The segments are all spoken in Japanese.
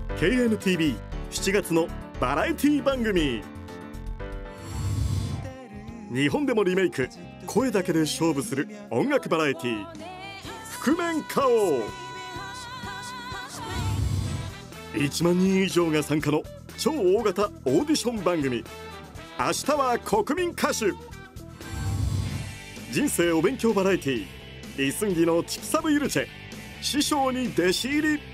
KNTV7 月のバラエティ番組。日本でもリメイク、声だけで勝負する音楽バラエティ覆面歌王。1万人以上が参加の超大型オーディション番組。明日は国民歌手。人生お勉強バラエティイスンギのチクサブユルチェ、師匠に弟子入り。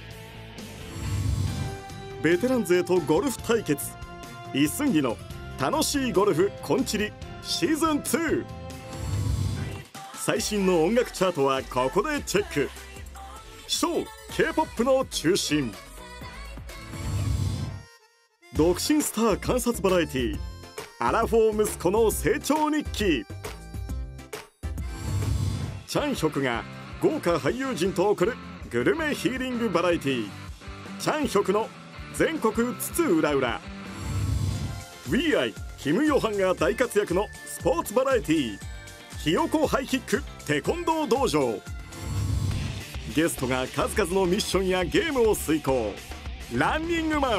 ベテラン勢とゴルフ対決、イスンギの楽しいゴルフコンチリシーズン2。最新の音楽チャートはここでチェック。ショー K-POP の中心。独身スター観察バラエティアラフォー息子の成長日記。チャンヒョクが豪華俳優陣と送るグルメヒーリングバラエティチャンヒョクの全国津々浦々。 WeI キム・ヨハンが大活躍のスポーツバラエティひよこハイキックテコンドー道場。ゲストが数々のミッションやゲームを遂行、ランニングマン。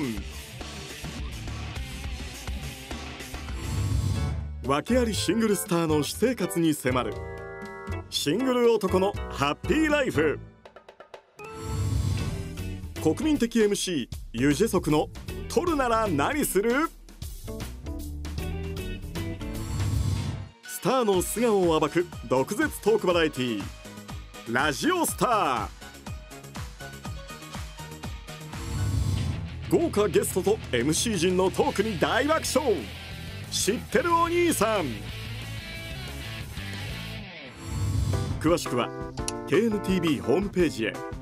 訳ありシングルスターの私生活に迫るシングル男のハッピーライフ。国民的 MC ユジェソクの撮るなら何する。スターの素顔を暴く毒舌トークバラエティラジオスター。豪華ゲストと MC 陣のトークに大爆笑。知ってるお兄さん。詳しくは KNTV ホームページへ。